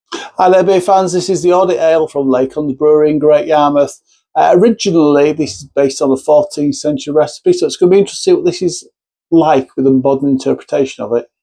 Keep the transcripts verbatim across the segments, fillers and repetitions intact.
Hi there, beer fans. This is the Audit Ale from Lacons Brewery in Great Yarmouth. Uh, originally, this is based on a fourteenth century recipe, so it's going to be interesting to see what this is like with a modern interpretation of it.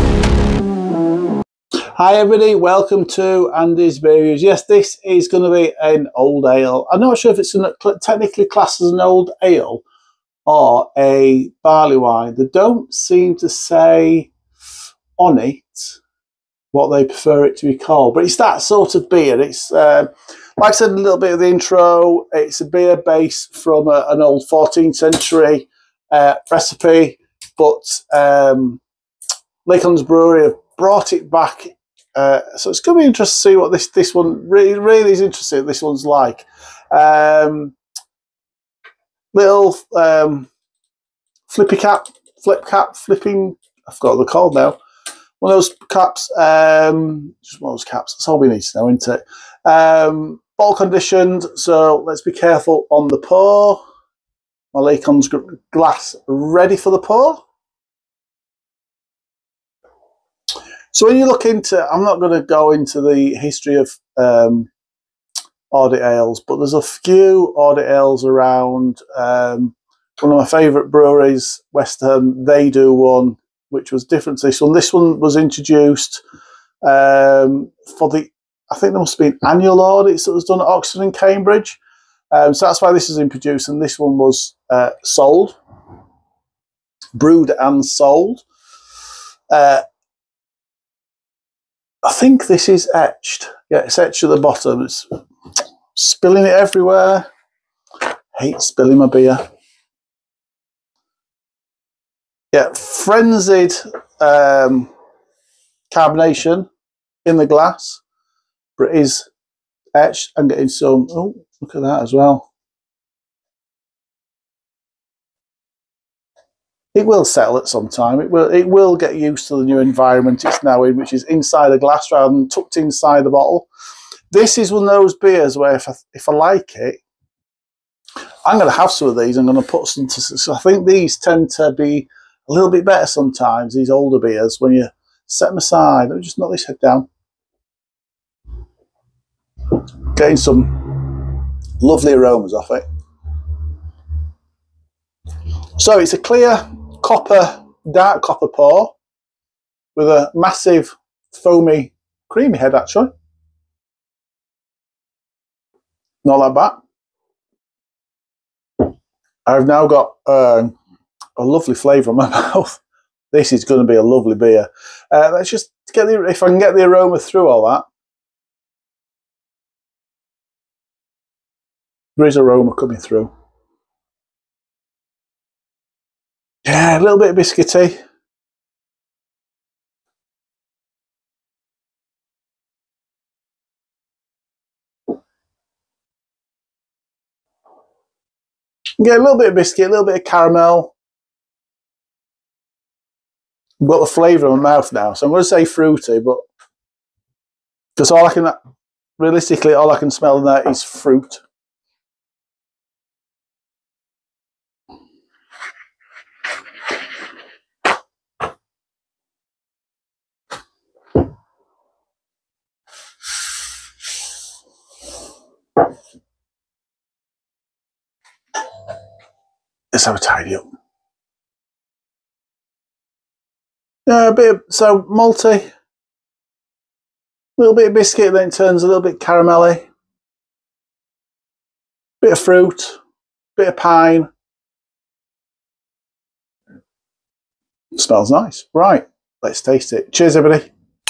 Hi everybody, welcome to Andy's Beer Reviews. Yes, this is going to be an old ale. I'm not sure if it's an, technically classed as an old ale or a barley wine. They don't seem to say on it what they prefer it to be called, but it's that sort of beer. It's uh, like I said in a little bit of the intro, it's a beer based from a, an old fourteenth century uh, recipe, but um, Lacons Brewery have brought it back. Uh, so it's going to be interesting to see what this this one really really is interesting. This one's like um, little um, flippy cap, flip cap, flipping. I forgot what they're called now. One of those caps, um, just one of those caps. That's all we need to know, isn't it? Um, bottle conditioned, so let's be careful on the pour. My Lacons glass ready for the pour. So when you look into, I'm not going to go into the history of um, audit ales, but there's a few audit ales around. Um, one of my favourite breweries, West Ham, they do one which was different to this one. This one was introduced um, for the, I think there must have been annual audits that was done at Oxford and Cambridge. Um, so that's why this is introduced, and this one was uh, sold, brewed and sold. Uh, I think this is etched. Yeah, it's etched at the bottom. It's spilling it everywhere. Hate spilling my beer. Yeah, frenzied um, carbonation in the glass, but it is etched and getting some. Oh, look at that as well. It will settle at some time. It will. It will get used to the new environment it's now in, which is inside the glass rather than tucked inside the bottle. This is one of those beers where if I, if I like it, I'm going to have some of these. I'm going to put some. To, so I think these tend to be a little bit better sometimes, these older beers, when you set them aside. Let me just knock this head down. Getting some lovely aromas off it. So it's a clear copper, dark copper pour with a massive foamy, creamy head actually. Not that bad. I've now got um, a lovely flavour in my mouth. This is going to be a lovely beer. Uh, let's just get the, if I can get the aroma through all that. There is aroma coming through. Yeah, a little bit biscuity. Get a little bit of biscuit, a little bit of caramel. I've got the flavour in my mouth now, so I'm going to say fruity, but because all I can, realistically, all I can smell in there is fruit. Let's have a tidy up. Yeah, a bit of, so malty, a little bit of biscuit, then it turns a little bit caramelly, bit of fruit, bit of pine. It smells nice. Right, let's taste it. Cheers, everybody.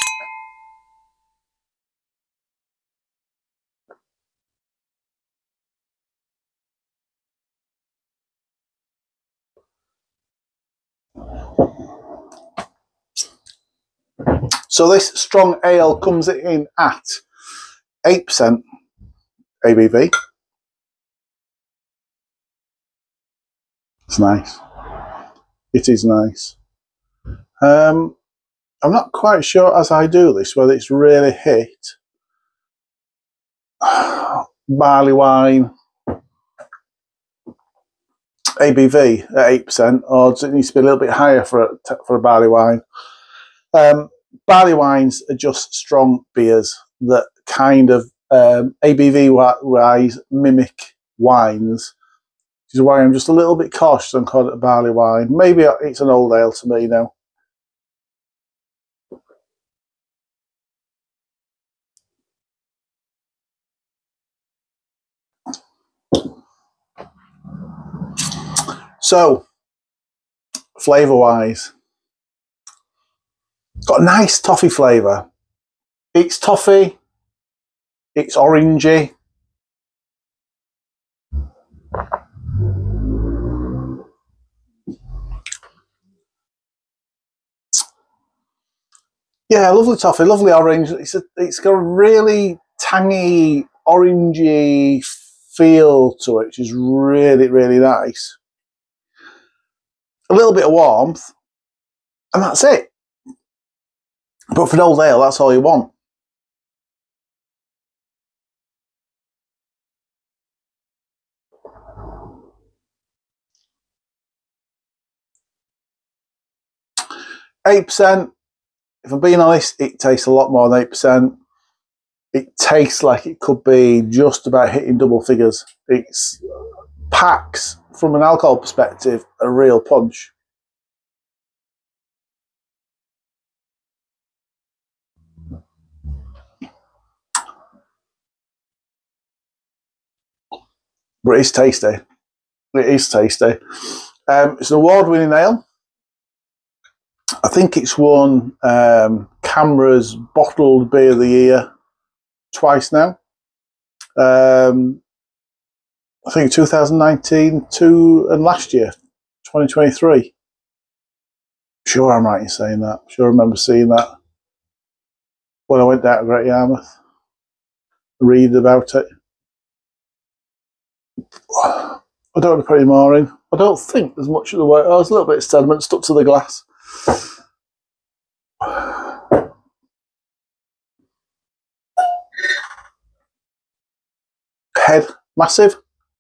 So this strong ale comes in at eight percent A B V. It's nice. It is nice. Um, I'm not quite sure as I do this whether it's really hit barley wine A B V at eight percent, or does it need to be a little bit higher for a, for a barley wine? Um, barley wines are just strong beers. that kind of um, A B V wise mimic wines, which is why I'm just a little bit cautious on calling it a barley wine. Maybe it's an old ale to me now. So, flavour wise, got a nice toffee flavour. It's toffee, it's orangey. Yeah, lovely toffee, lovely orange. It's a, it's got a really tangy, orangey feel to it, which is really, really nice. A little bit of warmth, and that's it. But for an old ale, that's all you want. eight percent. If I'm being honest, it tastes a lot more than eight percent. It tastes like it could be just about hitting double figures. It's packs, from an alcohol perspective, a real punch. But it's tasty. It is tasty. Um, it's an award-winning ale. I think it's won um, Camera's Bottled Beer of the Year twice now. Um, I think two thousand nineteen, two, and last year, twenty twenty-three. Sure I'm right in saying that. Sure I remember seeing that when I went down to Great Yarmouth. Read about it. I don't want to put any more in. I don't think there's much of the way. Oh, there's a little bit of sediment stuck to the glass. Head, massive.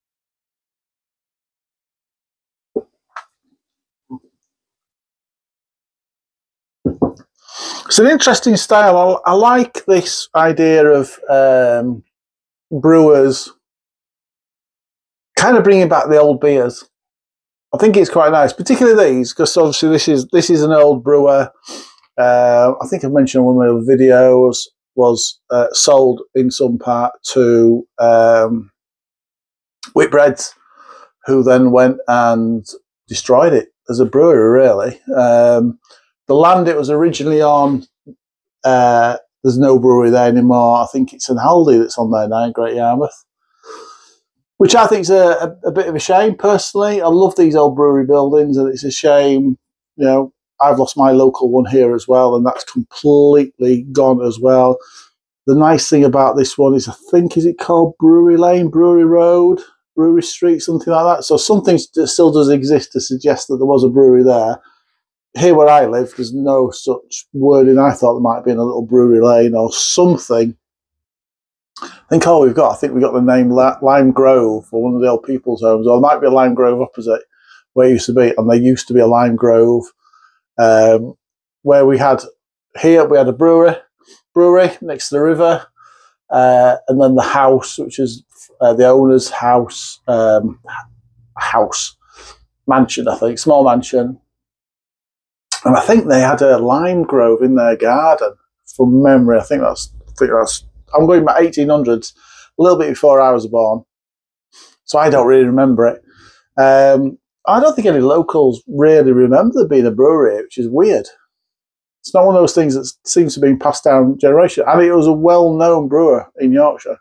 It's an interesting style. I, I like this idea of um, brewers kind of bringing back the old beers. I think it's quite nice, particularly these, because obviously this is this is an old brewer. Uh, I think I've mentioned one of the videos was uh, sold in some part to um, Whitbreads, who then went and destroyed it as a brewery, really. Um, the land it was originally on, uh, there's no brewery there anymore. I think it's an Aldi that's on there now in Great Yarmouth, which I think is a, a, a bit of a shame, personally. I love these old brewery buildings, and it's a shame, you know, I've lost my local one here as well, and that's completely gone as well. The nice thing about this one is, I think, is it called Brewery Lane, Brewery Road, Brewery Street, something like that? So something still does exist to suggest that there was a brewery there. Here where I live, there's no such wording. I thought there might have been a little brewery lane or something. I think all we've got, I think we got the name Lime Grove for one of the old people's homes, or there might be a Lime Grove opposite where it used to be, and there used to be a Lime Grove um, where we had, here we had a brewery, brewery next to the river, uh, and then the house, which is uh, the owner's house, um, house, mansion, I think, small mansion. And I think they had a lime grove in their garden, from memory. I think that's, I think that's, I'm going back eighteen hundreds, a little bit before I was born. So I don't really remember it. Um, I don't think any locals really remember there being a brewery, which is weird. It's not one of those things that seems to be passed down generation. I mean, it was a well-known brewer in Yorkshire.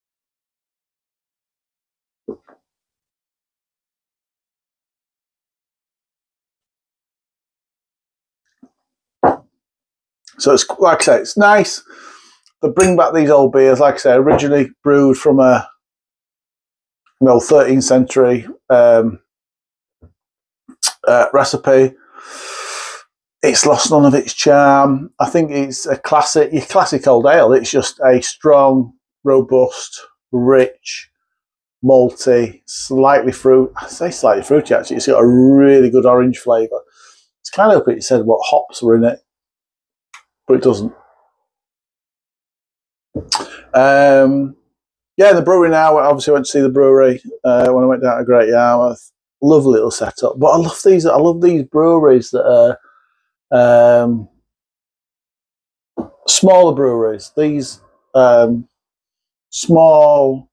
So it's, like I say, it's nice. They bring back these old beers, like I say, originally brewed from a you know thirteenth century um, uh, recipe. It's lost none of its charm. I think it's a classic, your classic old ale. It's just a strong, robust, rich, malty, slightly fruit. I say slightly fruity actually. It's got a really good orange flavour. It's kind of up it said what hops were in it, but it doesn't. Um, yeah, the brewery now. I obviously went to see the brewery uh, when I went down to Great Yarmouth. Lovely little setup. But I love these. I love these breweries that are um, smaller breweries. These um, small,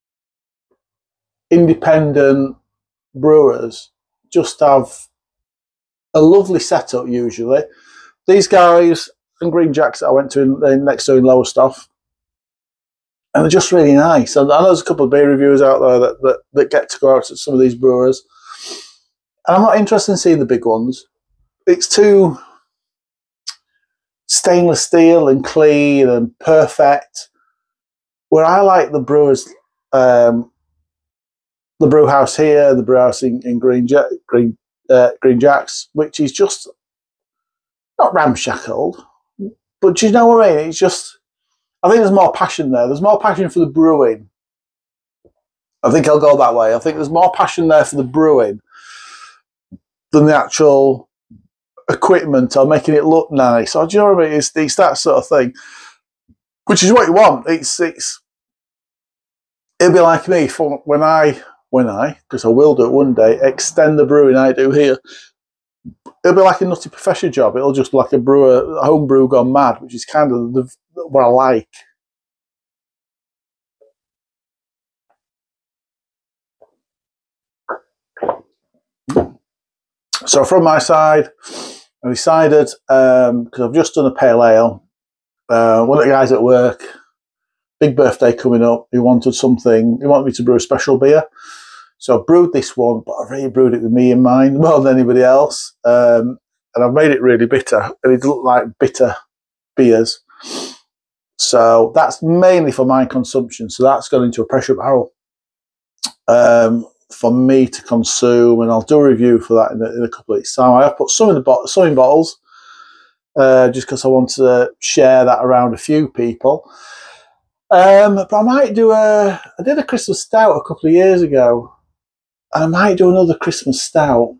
independent brewers just have a lovely setup usually. These guys and Green Jacks that I went to in, in next to in Lowestoft, and they're just really nice. And I know there's a couple of beer reviewers out there that, that, that get to go out to some of these brewers. And I'm not interested in seeing the big ones. It's too stainless steel and clean and perfect. Where I like the brewers, um, the brew house here, the brew house in, in Green, ja Green, uh, Green Jacks, which is just not ramshackled, but do you know what I mean? It's just, I think there's more passion there. There's more passion for the brewing. I think I'll go that way. I think there's more passion there for the brewing than the actual equipment or making it look nice. Or do you know what I mean? It's, it's that sort of thing, which is what you want. It's it's it'll be like me for when I when I because I will do it one day. Extend the brewing I do here. It'll be like a nutty professor job. It'll just be like a brewer, a home brew gone mad, which is kind of the, what I like. So from my side, I decided, because um, I've just done a pale ale, uh, one of the guys at work, big birthday coming up, he wanted something, he wanted me to brew a special beer. So I brewed this one, but I really brewed it with me in mind more than anybody else. Um, and I've made it really bitter, and it doesn't like bitter beers. So that's mainly for my consumption. So that's gone into a pressure barrel um, for me to consume, and I'll do a review for that in a, in a couple of weeks' time. I have put some in the bottle, some in bottles, uh, just because I want to share that around a few people. Um, but I might do a. I did a Christmas stout a couple of years ago. I might do another Christmas stout.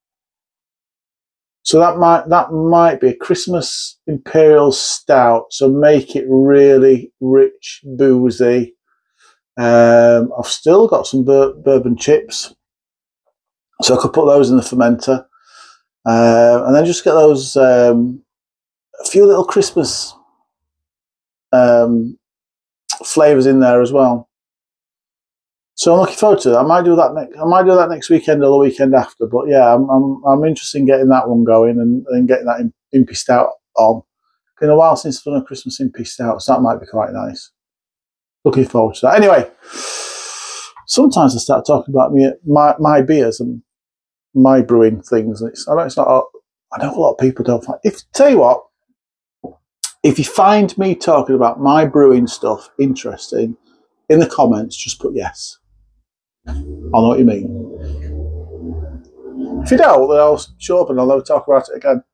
So that might that might be a Christmas Imperial Stout. So make it really rich, boozy. Um, I've still got some bur bourbon chips, so I could put those in the fermenter, uh, and then just get those um, a few little Christmas um, flavors in there as well. So I'm looking forward to it. I might do that next. I might do that next weekend or the weekend after. But yeah, I'm I'm, I'm interested in getting that one going and, and getting that Impy Stout on. It's been a while since I've done a Christmas Impy Stout, so that might be quite nice. Looking forward to that. Anyway, sometimes I start talking about me, my my beers and my brewing things. And it's I know it's not. I know a lot of people don't find. If tell you what, if you find me talking about my brewing stuff interesting, in the comments, just put yes. I know what you mean. If you don't, then I'll show up and I'll never talk about it again.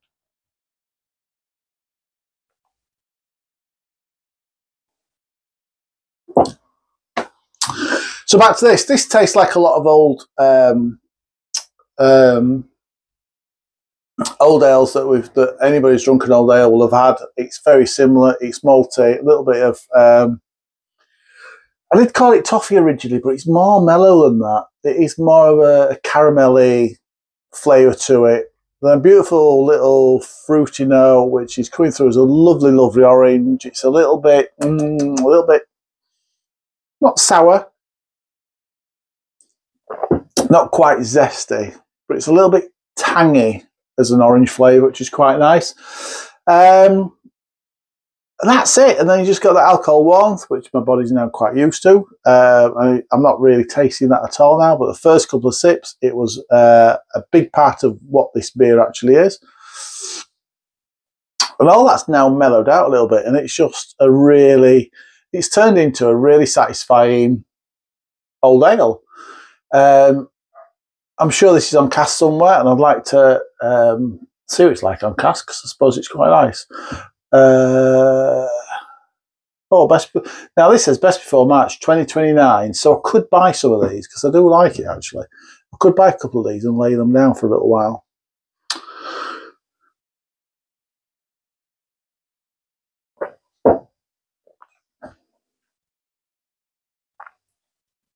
So back to this. This tastes like a lot of old um, um, old ales that we've that anybody's drunk an old ale will have had. It's very similar. It's malty, a little bit of. Um, I did call it toffee originally, but it's more mellow than that. It is more of a, a caramelly flavour to it. Then a beautiful little fruity note, which is coming through as a lovely, lovely orange. It's a little bit, mm, a little bit, not sour, not quite zesty, but it's a little bit tangy as an orange flavour, which is quite nice. Um, And that's it. And then you just got the alcohol warmth, which my body's now quite used to. Uh, I, I'm not really tasting that at all now, but the first couple of sips, it was uh, a big part of what this beer actually is. And all that's now mellowed out a little bit, and it's just a really, it's turned into a really satisfying old ale. Um, I'm sure this is on cask somewhere, and I'd like to um, see what it's like on cask, because I suppose it's quite nice. Uh, oh, best now this says best before March twenty twenty-nine, so I could buy some of these because I do like it actually. I could buy a couple of these and lay them down for a little while.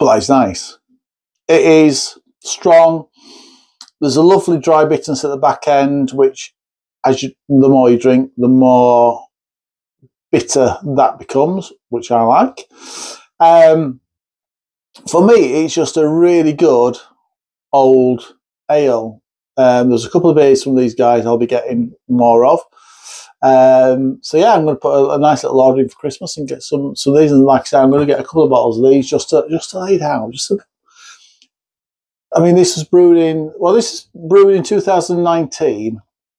but that's nice. It is strong. There's a lovely dry bitterness at the back end, which as you, the more you drink, the more bitter that becomes, which I like. Um, for me, it's just a really good old ale. Um, there's a couple of beers from these guys I'll be getting more of. Um, so yeah, I'm going to put a, a nice little order in for Christmas and get some some of these. And like I said, I'm going to get a couple of bottles of these just to just to lay down. Just to, I mean, this was brewed in well, this is brewed in two thousand nineteen.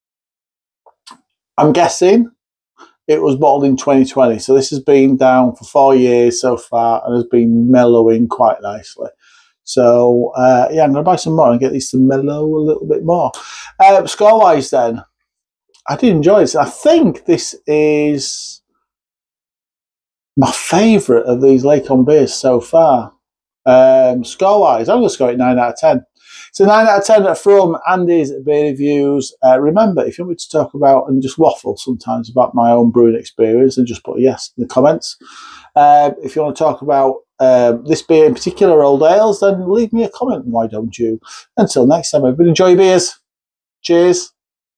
I'm guessing it was bottled in twenty twenty. So this has been down for four years so far and has been mellowing quite nicely. So uh, yeah, I'm going to buy some more and get these to mellow a little bit more. Uh, score wise, then. I did enjoy this. I think this is my favourite of these Lacon beers so far. Um, Score-wise, I'm going to score it nine out of ten. It's a nine out of ten from Andy's Beer Reviews. Uh, remember, if you want me to talk about and just waffle sometimes about my own brewing experience, then just put a yes in the comments. Uh, if you want to talk about um, this beer in particular, old ales, then leave me a comment. Why don't you? Until next time, everybody, enjoy your beers. Cheers.